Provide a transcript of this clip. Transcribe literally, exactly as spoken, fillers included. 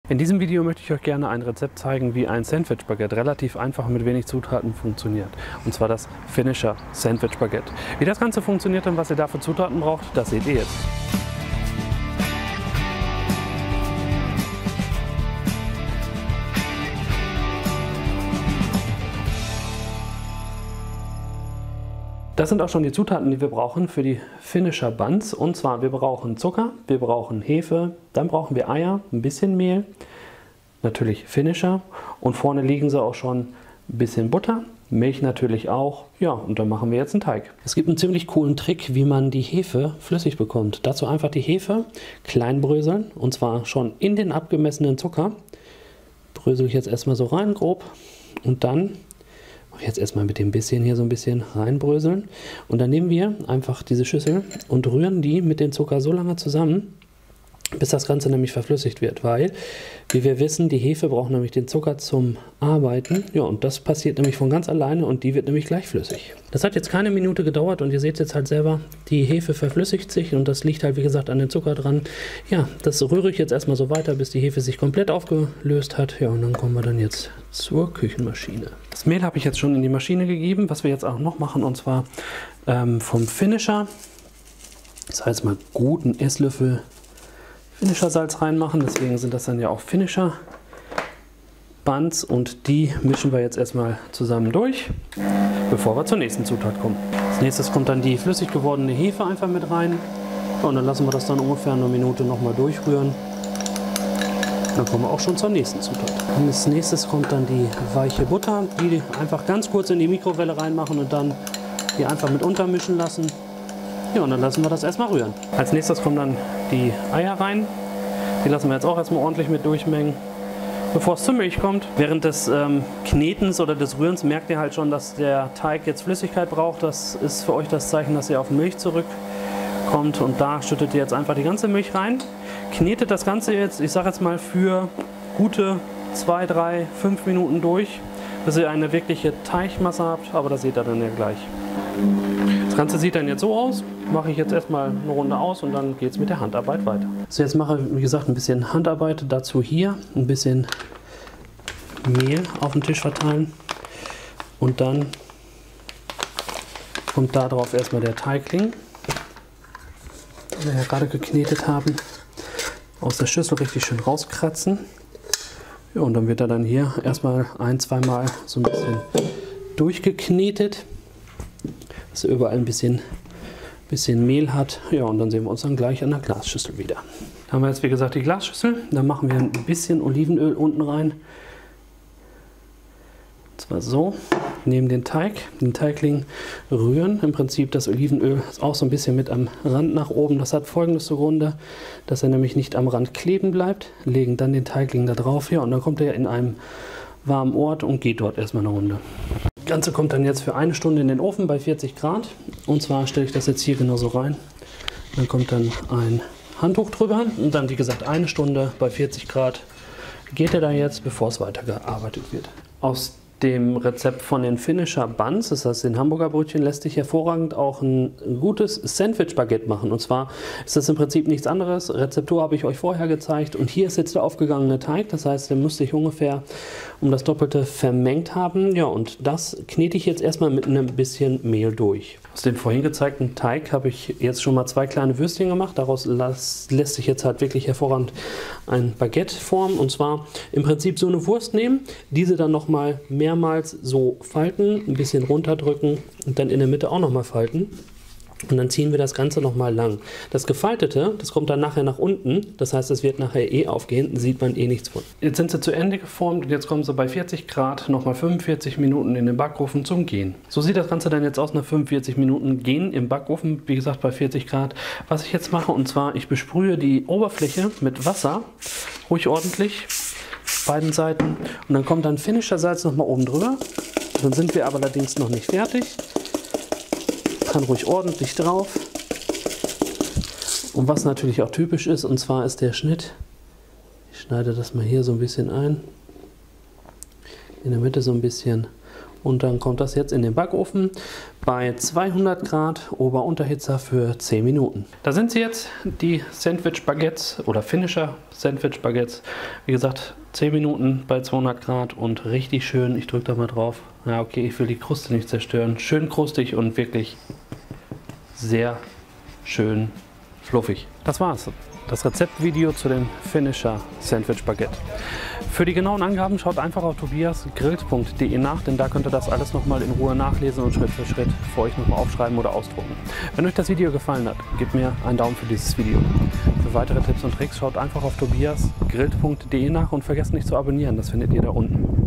In diesem Video möchte ich euch gerne ein Rezept zeigen, wie ein Sandwich-Baguette relativ einfach mit wenig Zutaten funktioniert. Und zwar das Finisher Sandwich-Baguette. Wie das Ganze funktioniert und was ihr dafür Zutaten braucht, das seht ihr jetzt. Das sind auch schon die Zutaten, die wir brauchen für die Finisher Buns. Und zwar, wir brauchen Zucker, wir brauchen Hefe, dann brauchen wir Eier, ein bisschen Mehl, natürlich Finisher und vorne liegen sie auch schon ein bisschen Butter, Milch natürlich auch. Ja, und dann machen wir jetzt einen Teig. Es gibt einen ziemlich coolen Trick, wie man die Hefe flüssig bekommt. Dazu einfach die Hefe klein bröseln und zwar schon in den abgemessenen Zucker. Brösel ich jetzt erstmal so rein grob und dann jetzt erstmal mit dem bisschen hier so ein bisschen reinbröseln und dann nehmen wir einfach diese Schüssel und rühren die mit dem Zucker so lange zusammen, bis das Ganze nämlich verflüssigt wird, weil, wie wir wissen, die Hefe braucht nämlich den Zucker zum Arbeiten. Ja, und das passiert nämlich von ganz alleine und die wird nämlich gleich flüssig. Das hat jetzt keine Minute gedauert und ihr seht jetzt halt selber, die Hefe verflüssigt sich und das liegt halt wie gesagt an den Zucker dran. Ja, das rühre ich jetzt erstmal so weiter, bis die Hefe sich komplett aufgelöst hat. Ja, und dann kommen wir dann jetzt zur Küchenmaschine. Das Mehl habe ich jetzt schon in die Maschine gegeben, was wir jetzt auch noch machen, und zwar ähm, vom Finisher, das heißt mal guten Esslöffel Finisher Salz reinmachen, deswegen sind das dann ja auch Finisher Buns und die mischen wir jetzt erstmal zusammen durch, bevor wir zur nächsten Zutat kommen. Als nächstes kommt dann die flüssig gewordene Hefe einfach mit rein. Ja, und dann lassen wir das dann ungefähr eine Minute nochmal durchrühren. Dann kommen wir auch schon zur nächsten Zutat. Und als nächstes kommt dann die weiche Butter, die einfach ganz kurz in die Mikrowelle reinmachen und dann die einfach mit untermischen lassen. Ja, und dann lassen wir das erstmal rühren. Als nächstes kommen dann die Eier rein. Die lassen wir jetzt auch erstmal ordentlich mit durchmengen, bevor es zur Milch kommt. Während des ähm, Knetens oder des Rührens merkt ihr halt schon, dass der Teig jetzt Flüssigkeit braucht. Das ist für euch das Zeichen, dass ihr auf Milch zurückkommt. Und da schüttet ihr jetzt einfach die ganze Milch rein. Knetet das Ganze jetzt, ich sage jetzt mal, für gute zwei, drei, fünf Minuten durch, bis ihr eine wirkliche Teigmasse habt. Aber das seht ihr dann ja gleich. Das Ganze sieht dann jetzt so aus. Mache ich jetzt erstmal eine Runde aus und dann geht es mit der Handarbeit weiter. So, jetzt mache ich, wie gesagt, ein bisschen Handarbeit. Dazu hier ein bisschen Mehl auf den Tisch verteilen. Und dann kommt da drauf erstmal der Teigling, den wir ja gerade geknetet haben. Aus der Schüssel richtig schön rauskratzen. Ja, und dann wird er dann hier erstmal ein, zweimal so ein bisschen durchgeknetet, dass er überall ein bisschen, bisschen Mehl hat. Ja, und dann sehen wir uns dann gleich an der Glasschüssel wieder. Da haben wir jetzt wie gesagt die Glasschüssel. Dann machen wir ein bisschen Olivenöl unten rein. Und zwar so. Nehmen den Teig, den Teigling rühren. Im Prinzip das Olivenöl ist auch so ein bisschen mit am Rand nach oben. Das hat Folgendes zugrunde, dass er nämlich nicht am Rand kleben bleibt. Legen dann den Teigling da drauf. Ja, und dann kommt er in einem warmen Ort und geht dort erstmal eine Runde. Das Ganze kommt dann jetzt für eine Stunde in den Ofen bei vierzig Grad. Und zwar stelle ich das jetzt hier genauso rein. Dann kommt dann ein Handtuch drüber und dann wie gesagt eine Stunde bei vierzig Grad geht er da jetzt, bevor es weitergearbeitet wird. Aus dem Rezept von den Finisher Buns, das heißt den Hamburger Brötchen, lässt sich hervorragend auch ein gutes Sandwich-Baguette machen. Und zwar ist das im Prinzip nichts anderes. Rezeptur habe ich euch vorher gezeigt und hier ist jetzt der aufgegangene Teig. Das heißt, der müsste ich ungefähr um das Doppelte vermengt haben. Ja, und das knete ich jetzt erstmal mit einem bisschen Mehl durch. Aus dem vorhin gezeigten Teig habe ich jetzt schon mal zwei kleine Würstchen gemacht. Daraus lässt sich jetzt halt wirklich hervorragend ein Baguette formen. Und zwar im Prinzip so eine Wurst nehmen, diese dann nochmal mehrmals so falten, ein bisschen runterdrücken und dann in der Mitte auch nochmal falten. Und dann ziehen wir das Ganze nochmal lang. Das Gefaltete, das kommt dann nachher nach unten, das heißt, es wird nachher eh aufgehen, sieht man eh nichts von. Jetzt sind sie zu Ende geformt und jetzt kommen sie bei vierzig Grad nochmal fünfundvierzig Minuten in den Backofen zum Gehen. So sieht das Ganze dann jetzt aus nach fünfundvierzig Minuten Gehen im Backofen, wie gesagt bei vierzig Grad. Was ich jetzt mache, und zwar, ich besprühe die Oberfläche mit Wasser, ruhig ordentlich, beiden Seiten. Und dann kommt dann Finisher Salz nochmal oben drüber. Dann sind wir aber allerdings noch nicht fertig. Kann ruhig ordentlich drauf. Und was natürlich auch typisch ist, und zwar ist der Schnitt. Ich schneide das mal hier so ein bisschen ein. In der Mitte so ein bisschen. Und dann kommt das jetzt in den Backofen bei zweihundert Grad Ober-Unterhitzer für zehn Minuten. Da sind sie jetzt, die Sandwich-Baguettes oder Finisher Sandwich-Baguettes. Wie gesagt, zehn Minuten bei zweihundert Grad und richtig schön. Ich drücke da mal drauf. Ja, okay, ich will die Kruste nicht zerstören. Schön krustig und wirklich sehr schön fluffig. Das war's. Das Rezeptvideo zu den Finisher Sandwich Baguette. Für die genauen Angaben schaut einfach auf tobias grillt punkt de nach, denn da könnt ihr das alles nochmal in Ruhe nachlesen und Schritt für Schritt für euch nochmal aufschreiben oder ausdrucken. Wenn euch das Video gefallen hat, gebt mir einen Daumen für dieses Video. Für weitere Tipps und Tricks schaut einfach auf tobias grillt punkt de nach und vergesst nicht zu abonnieren, das findet ihr da unten.